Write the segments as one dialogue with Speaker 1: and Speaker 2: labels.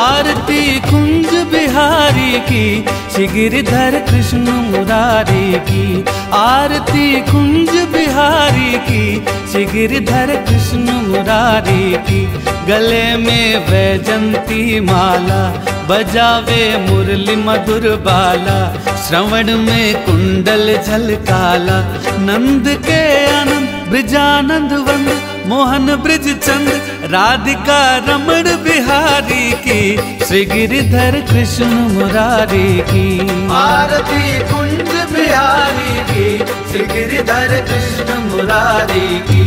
Speaker 1: आरती कुंज बिहारी की, श्री गिरिधर कृष्ण मुरारी की। आरती कुंज बिहारी की, श्री गिरिधर कृष्ण मुरारी की। गले में वैजंती माला, बजावे मुरली मधुर बाला। श्रवण में कुंडल झलकाला, नंद के आनंद ब्रजानंद वंद। मोहन ब्रिज चंद राधिका रमण बिहारी की, श्री गिरिधर कृष्ण मुरारी की।
Speaker 2: आरती कुंज बिहारी की, श्री गिरिधर कृष्ण मुरारी की।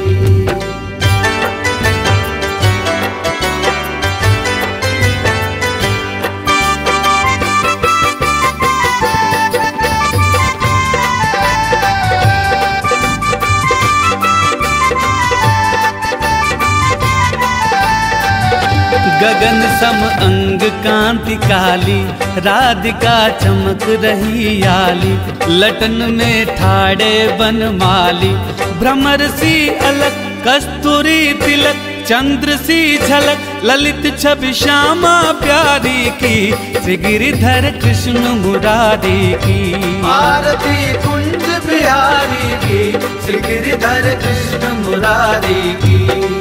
Speaker 1: गगन सम अंग कांति काली, राधिका चमक रही आली। लटन में ठाड़े बनमाली, भ्रमर सी अलग कस्तूरी तिलक। चंद्र सी झलक ललित छवि श्यामा प्यारी की, श्री गिरिधर कृष्ण मुरारी की।
Speaker 2: आरती कुंज बिहारी की, श्री गिरिधर कृष्ण मुरारी की।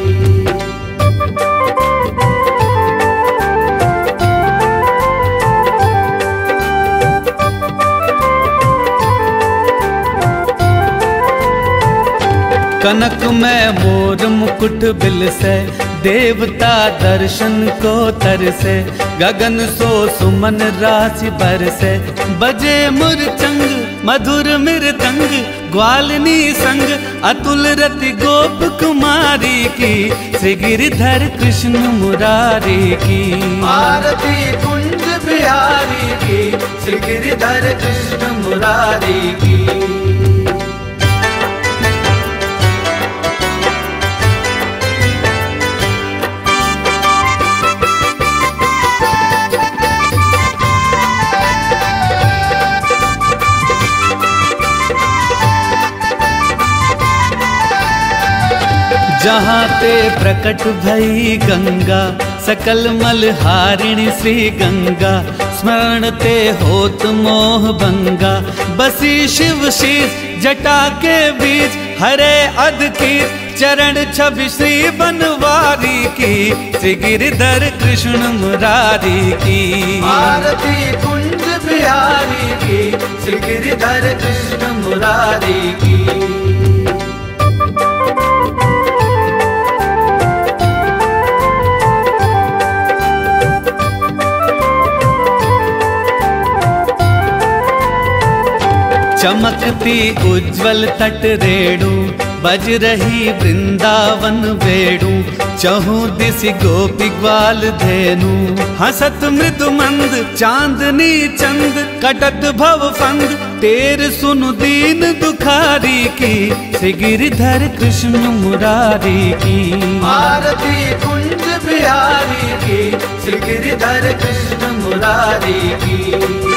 Speaker 1: कनक में मोर मुकुट बिल से, देवता दर्शन को तरसे। गगन सो सुमन राशि बरसे, बजे मुरचंग मधुर मृदंग। ग्वालिनी संग अतुल रति गोप कुमारी की, श्री गिरिधर कृष्ण मुरारी की।
Speaker 2: आरती कुंज बिहारी की, श्री गिरिधर कृष्ण मुरारी की।
Speaker 1: जहाँ ते प्रकट भई गंगा, सकल मल हारिणी श्री गंगा। स्मरण ते होत मोह भंगा, बसी शिव शीश जटा के बीच। हरे अधकीर चरण छवि श्री बनवारी की, श्री गिरिधर कृष्ण मुरारी की।
Speaker 2: आरती कुंज बिहारी की, श्री गिरिधर कृष्ण मुरारी की।
Speaker 1: चमकती उज्जवल तट रेणु, बज रही वृंदावन वेणु। चहु दिशि गोपी ग्वाल धेनु, हसत मृदु मंद चांदनी चंद। कटत भव फंद तेर सुनु दीन दुखारी की, श्री गिरिधर कृष्ण मुरारी की।
Speaker 2: आरती कुंज बिहारी की, श्री गिरिधर कृष्ण मुरारी की।